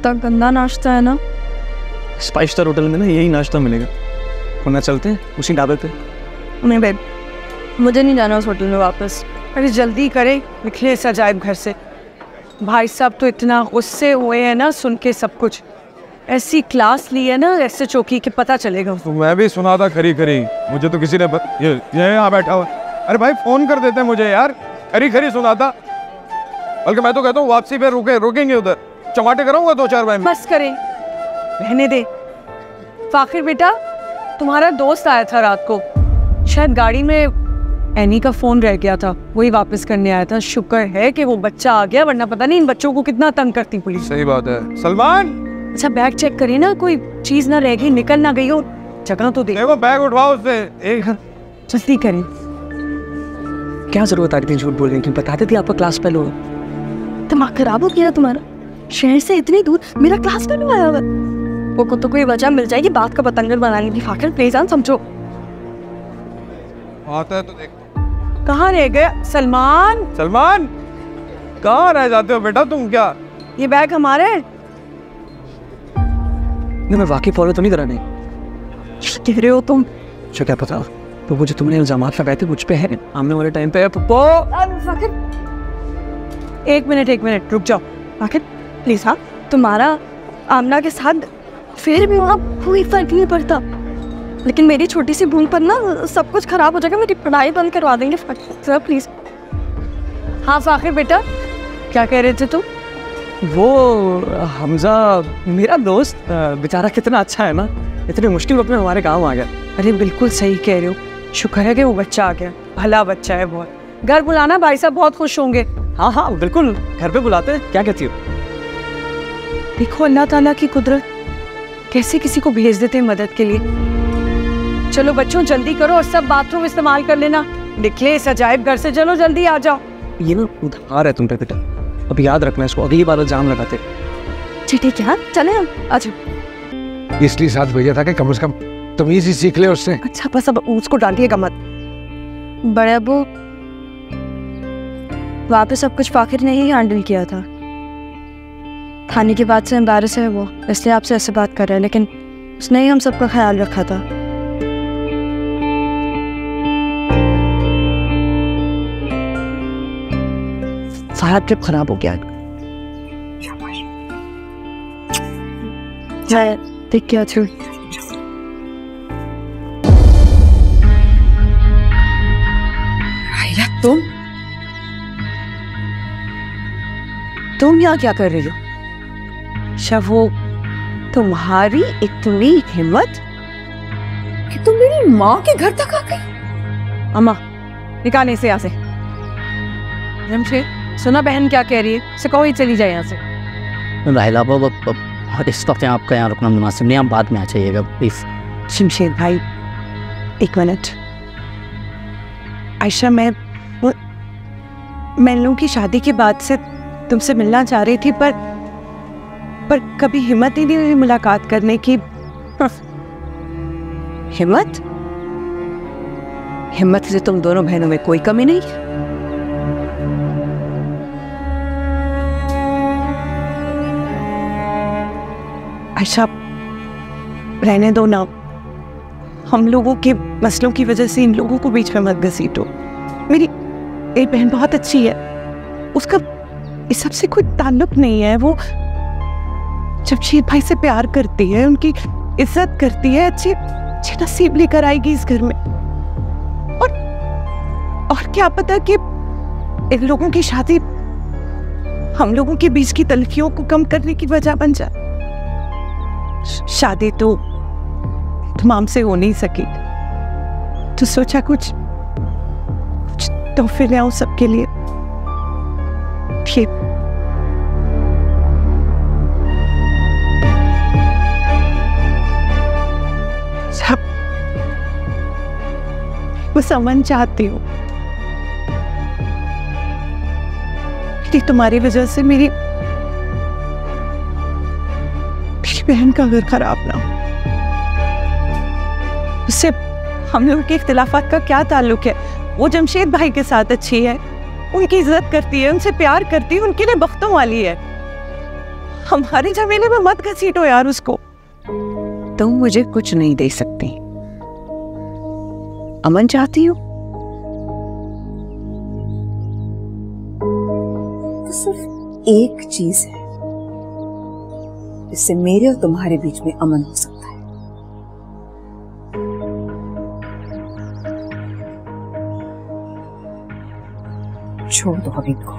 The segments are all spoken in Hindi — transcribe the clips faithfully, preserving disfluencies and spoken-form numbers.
कितना गंदा नाश्ता है ना। फाइव स्टार होटल में ना यही नाश्ता मिलेगा। वरना चलते हैं उसी ढाबे पे। नहीं बेब, मुझे नहीं जाना उस होटल में वापस। अरे जल्दी करें, निकले इस अजायब घर से। भाई साहब तो इतना गुस्से हुए हैं ना सुन के सब कुछ। ऐसी क्लास ली है ना ऐसे चौकी के पता चलेगा। तो मैं भी सुना था खरी खरी, मुझे तो किसी ने बत... ये ये यहाँ बैठा हुआ। अरे भाई फोन कर देते मुझे यार, खरी खरी सुना था। बल्कि मैं तो कहता हूँ वापसी पे रुके रुकेंगे उधर, चमाटे कराऊंगा दो चार भाई। बस करें, रहने दे। फाखिर बेटा, तुम्हारा दोस्त आया था रात को, शायद गाड़ी में एनी का फोन रह गया था, वही वापस करने आया था। शुक्र है कि वो बच्चा आ गया, वरना पता नहीं इन बच्चों को कितना तंग करती पुलिस। सही बात है। सलमान, अच्छा बैग चेक करिए ना, कोई चीज ना रह गई, निकल ना गई हो। जगह तो देखो, बैग उठवाओ उससे। एक जल्दी करें। क्या जरूरत आ रही थी झूठ बोलने की? बता देती आपका क्लास फेलो। दिमाग खराब हो गया तुम्हारा? शहर से इतनी दूर मेरा क्लास फेलो आया हुआ। वो को तो कोई वजह मिल जाएगी बात का पतंगर बनाने की। फाखिर प्लीज आन समझो। आता है तो देख। कहाँ रह गया सलमान? सलमान, कहाँ रह जाते हो बेटा तुम? क्या ये बैग हमारा है? नहीं, मैं वाकई फॉलो तो नहीं करा। नहीं कह रहे हो तुम? अच्छा क्या पता, तो वो जो तुमने इल्जामात लगाए थे मुझ पे है आमने वाले टाइम पे। पप्पो, एक मिनट एक मिनट रुक जाओ। फाखिर प्लीज। हाँ, तुम्हारा आमना के साथ फिर भी वहाँ कोई फर्क नहीं पड़ता, लेकिन मेरी छोटी सी भूल पर ना सब कुछ खराब हो जाएगा। मेरी पढ़ाई बंद करवा देंगे सर प्लीज। हाँ फाखिर बेटा, क्या कह रहे थे तुम? वो हमजा मेरा दोस्त बेचारा कितना अच्छा है ना, इतने मुश्किल वक्त में हमारे काम आ गया। अरे बिल्कुल सही कह रहे हो, शुक्र है कि वो बच्चा आ गया, भला बच्चा है बहुत। घर बुलाना, भाई साहब बहुत खुश होंगे। हाँ हाँ बिल्कुल, घर पे बुलाते हैं। क्या कहती हो? देखो अल्लाह ताला की कुदरत, कैसे किसी को भेज देते हैं मदद के लिए। चलो बच्चों जल्दी करो और सब बाथरूम इस्तेमाल कर लेना। निकले इस अजायब घर से, चलो जल्दी आ जाओ। ये ना उधार है तुम पे बेटा, अब याद रखना इसको, अगली बार जाम लगाते। जी ठीक है, चले हम। अच्छा, इसलिए साथ भेजा था कि कम से कम तमीज ही सीख ले उससे। अच्छा बस अब उसको डांटिएगा मत। बड़े अबू, वहाँ पे सब कुछ फाखिर ने ही हैंडल किया था। खाने के बाद से एम्बैरस है वो, इसलिए आपसे ऐसे बात कर रहा है, लेकिन उसने ही हम सबका ख्याल रखा था। सारा ट्रिप खराब हो गया। देख क्या छू तुम तुम यहाँ क्या कर रही हो? अच्छा वो तुम्हारी इतनी हिम्मत कि तुम मेरी माँ के घर तक आ गई। अम्मा निकालने से यहाँ से। जमशेद सुना बहन क्या कह रही है, से कहो ही चली जाए यहाँ से। राहिला बाबा, इस वक्त आपका यहाँ रुकना मुनासिब नहीं, आप बाद में आ जाइएगा प्लीज। शमशेद भाई एक मिनट। आयशा, मैं मैं लोगों की शादी के बाद से तुमसे मिलना चाह रही थी, पर पर कभी हिम्मत ही नहीं हुई मुलाकात करने की। हिम्मत हिम्मत से तुम दोनों बहनों में कोई कमी नहीं। आयशा रहने दो ना, हम लोगों के मसलों की वजह से इन लोगों को बीच में मत घसीटो। मेरी एक बहन बहुत अच्छी है, उसका इस सब से कोई ताल्लुक नहीं है। वो जमशेद भाई से प्यार करती है, उनकी इज्जत करती है, अच्छे अच्छे नसीब लेकर आएगी इस घर में। और और क्या पता कि इन लोगों की शादी हम लोगों के बीच की तलखियों को कम करने की वजह बन जाए। शादी तो तमाम से हो नहीं सकी, तो सोचा कुछ कुछ तोहफे ले आऊं सबके लिए। ये सब बस अमन चाहती हूँ कि तुम्हारी वजह से मेरी मेरी बहन का घर खराब ना हो। उससे हम लोगों के इख्तिलाफात का क्या ताल्लुक है? वो जमशेद भाई के साथ अच्छी है, उनकी इज्जत करती है, उनसे प्यार करती है, उनके लिए बख्तों वाली है। हमारे झमेले में मत घसीटो यार उसको। तुम मुझे कुछ नहीं दे सकती। अमन चाहती हो? तो सिर्फ एक चीज है जिससे मेरे और तुम्हारे बीच में अमन हो सकता है। छोड़ दो अभी को।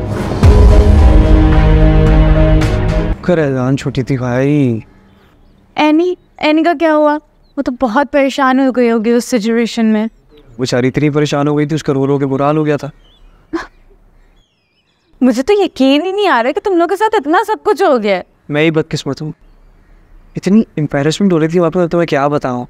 करे जान छोटी थी भाई। एनी एनी का क्या हुआ? वो तो बहुत परेशान हो गई होगी उस सिचुएशन में। बेचारी इतनी परेशान हो गई थी, उसका रो रो के बुरा हाल हो गया था। मुझे तो यकीन ही नहीं आ रहा कि तुम लोग के साथ इतना सब कुछ हो गया। मैं ही बदकिस्मत हूँ। इतनी एम्बैरेसमेंट हो रही थी वहाँ पे, तो मैं क्या बताऊँ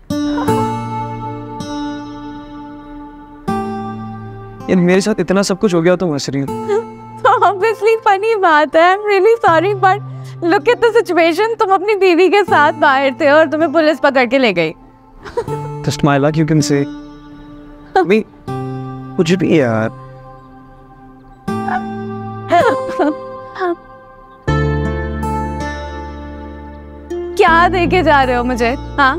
यार, मेरे साथ इतना सब कुछ हो गया तो हंस रही हूँ। Obviously funny बात है। I'm really sorry but look at the situation। तुम अपनी दीदी के साथ बाहर थे और तुम्हें पुलिस पकड़ के ले गई। Just my luck you can say। मैं कुछ भी यार। क्या देके जा रहे हो मुझे? हाँ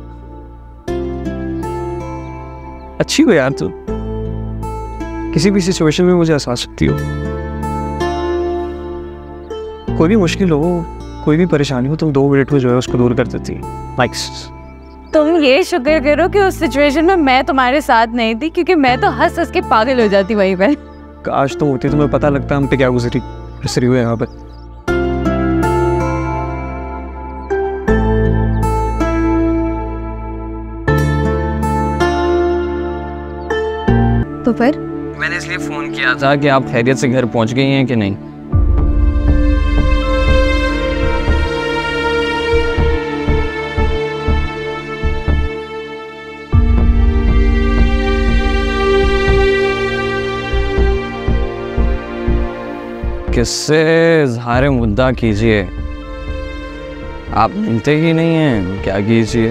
अच्छी हो यार तू, किसी भी सिचुएशन में मुझे हंसा सकती हो। कोई भी मुश्किल हो, कोई भी परेशानी हो, तुम दो मिनट में जो है उसको दूर कर देती है। नाइस। तुम ये शुक्र करो कि उस सिचुएशन में मैं तुम्हारे साथ नहीं थी, क्योंकि मैं तो हंस हंस के पागल हो जाती वहीं पे। काश तुम होती, तुम्हें पता लगता हम पे क्या गुजरी गुजरी हुए यहाँ पे। तो फिर मैंने इसलिए फोन किया था कि आप खैरियत से घर पहुंच गई हैं कि नहीं। किससे इज़हार मुद्दा कीजिए, आप मिलते ही नहीं हैं, क्या कीजिए।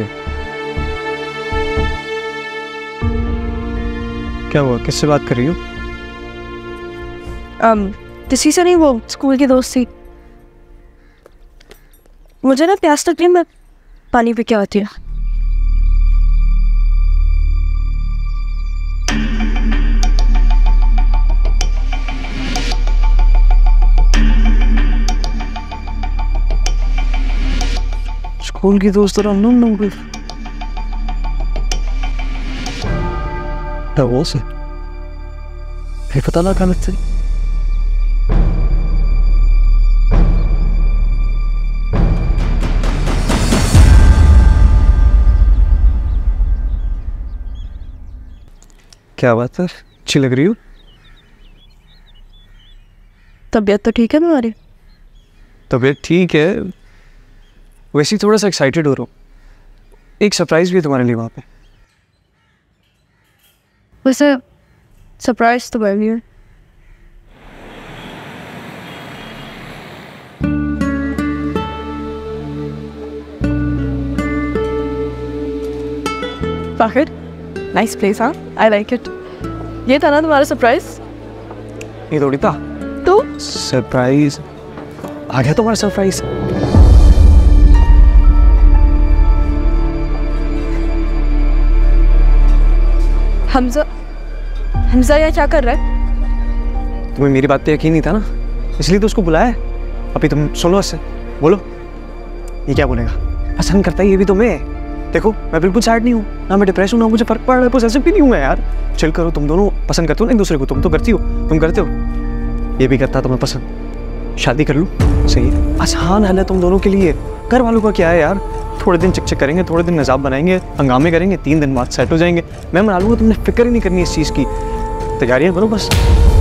क्या हुआ, किससे बात कर रही हो? um, किसी से नहीं, वो स्कूल की दोस्त थी। मुझे ना प्यास लग रही है, मैं पानी पी के आती हूँ। स्कूल की दोस्त और अननोन नंबर। क्या वो से फिर पता लगा कहाँ से। क्या बात है, अच्छी लग रही हो। तबीयत तो ठीक है तुम्हारी? तबीयत ठीक है, वैसे ही थोड़ा सा एक्साइटेड हो रहा हूँ। एक सरप्राइज भी है तुम्हारे लिए वहाँ पे। वैसे सरप्राइज तो मैं भी है। Fakhir, nice place. हाँ, आई लाइक इट। ये था ना तुम्हारा सरप्राइज? ये थोड़ी था तो सरप्राइज आ गया तुम्हारा सरप्राइज। हमजा, हमजा ये क्या कर रहा है? तुम्हें मेरी बात पे यकीन नहीं था ना, इसलिए तो उसको बुलाया। अभी तुम सुनो इससे, बोलो। ये क्या बोलेगा? पसंद करता है ये भी तुम्हें। देखो मैं बिल्कुल सैड नहीं हूँ, ना मैं डिप्रेस हूँ, ना मुझे फर्क पड़ रहा है, पोसेसिव भी नहीं हूँ मैं यार। चिल करो, तुम दोनों पसंद करते हो ना एक दूसरे को। तुम तो करती हो, तुम करते हो, ये भी करता तुम्हें पसंद। शादी कर लूँ, सही है, आसान हल है तुम दोनों के लिए। घर वालों का क्या है यार, थोड़े दिन चिक चिक करेंगे, थोड़े दिन नजाब बनाएंगे, हंगामे करेंगे, तीन दिन बाद सेट हो जाएंगे। मैं मना लूँगा, तुमने फिक्र ही नहीं करनी इस चीज़ की। तैयारियाँ करो बस।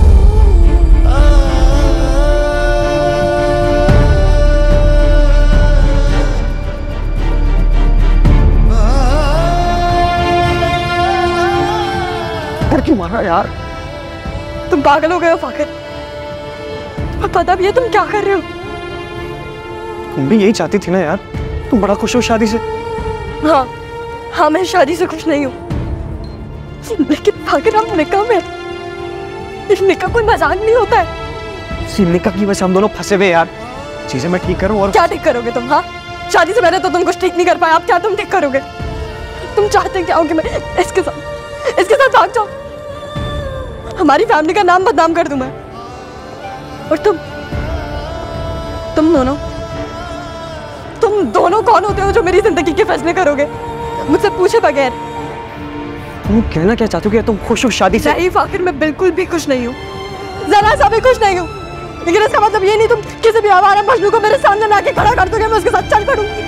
क्यों मारा यार? तुम पागल हो गए हो फाखिर। पता भी है तुम क्या कर रहे हो? तुम भी यही चाहती थी ना यार, तुम बड़ा खुश हो शादी से। हाँ हाँ, मैं शादी से खुश नहीं हूँ, लेकिन फाखिर हम निकाह में, निकाह कोई मजाक नहीं होता है। इसी निकाह की वजह से हम दोनों फंसे हुए यार। चीजें मैं ठीक करूँ और क्या ठीक करोगे तुम? हाँ, शादी से पहले तो तुम कुछ ठीक नहीं कर पाए, अब क्या तुम ठीक करोगे? तुम चाहते क्या हो कि मैं इसके साथ इसके साथ भाग जाऊं? हमारी फैमिली का नाम बदनाम कर दूं मैं। और तुम तुम दोनों तुम दोनों कौन होते हो जो मेरी जिंदगी के फैसले करोगे मुझसे पूछे बगैर? तुम कहना क्या चाहते हो कि तुम खुश हो शादी से? नहीं फाकिर, मैं बिल्कुल भी खुश नहीं हूँ, जरा सा भी खुश नहीं हूँ। लेकिन इसका मतलब ये नहीं तुम किसी भी आवारा मजनू को मेरे सामने लाके खड़ा कर दोगे, मैं उसके साथ चल पड़ूंगी।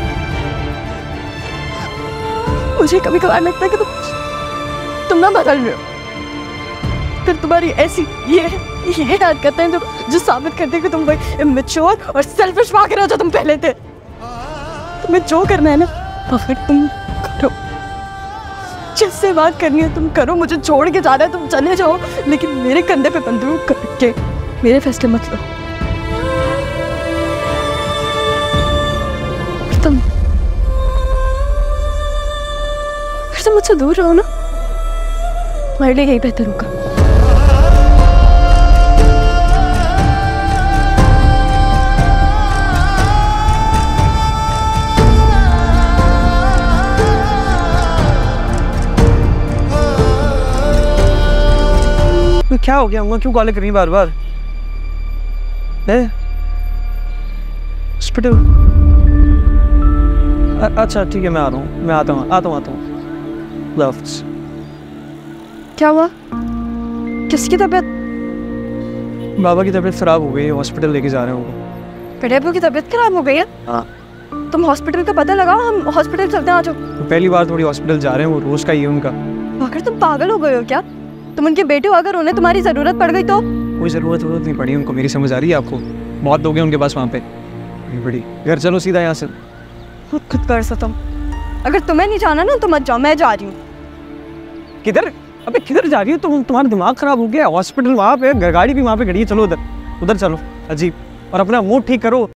मुझे कभी कभार लगता है कि तुम तुम ना बदल रहे हो। फिर तुम्हारी ऐसी ये ये हरकतें हैं जो जो साबित करते हैं कि तुम वही इमेच्योर और सेल्फिश फाकिर हो जो तुम पहले थे। तुम्हें जो करना है ना फाकिर तुम करो, जिससे बात करनी है तुम करो, मुझे छोड़ के जाना है तुम चले जाओ, लेकिन मेरे कंधे पे बंदूक करके मेरे फैसले मत लो। तुम फिर तुम मुझसे दूर रहो ना, मेरे लिए यही बेहतर होगा। तो क्या हो गया? क्यों कॉल कर रही बार बार? हॉस्पिटल? अच्छा ठीक है, मैं आ रहा हूँ, मैं आता हूँ आता हूँ आता हूँ। लव्स। क्या हुआ? किसकी तबीयत? बाबा की तबीयत खराब हो गई है, हॉस्पिटल लेके जा रहे हैं उनको। बड़े अब्बू की तबीयत खराब हो गई है? हाँ। तुम हॉस्पिटल का पता लगाओ, हम हॉस्पिटल चलते हैं, आ जाओ। तो पहली बार थोड़ी हॉस्पिटल जा रहे हैं, वो रोज का ही है उनका। आखिर तुम पागल हो गए हो क्या? तुम उनके बेटे हो, अगर उन्हें तुम्हारी जरूरत पड़ गई तो? कोई जरूरत जरूरत नहीं पड़ी उनको, मेरी समझ आ रही है आपको? बहुत लोग हैं उनके पास वहाँ पे। बड़ी घर चलो सीधा यहाँ से। खुद खुद कर सो तुम। अगर तुम्हें नहीं जाना ना तो मत जाओ, मैं जा रही हूँ। किधर? अबे किधर जा रही हो तुम? तुम्हारा दिमाग खराब हो गया? हॉस्पिटल वहाँ पे, गाड़ी भी वहाँ पे खड़ी है, चलो उधर उधर चलो। अजीब। और अपना मूड ठीक करो।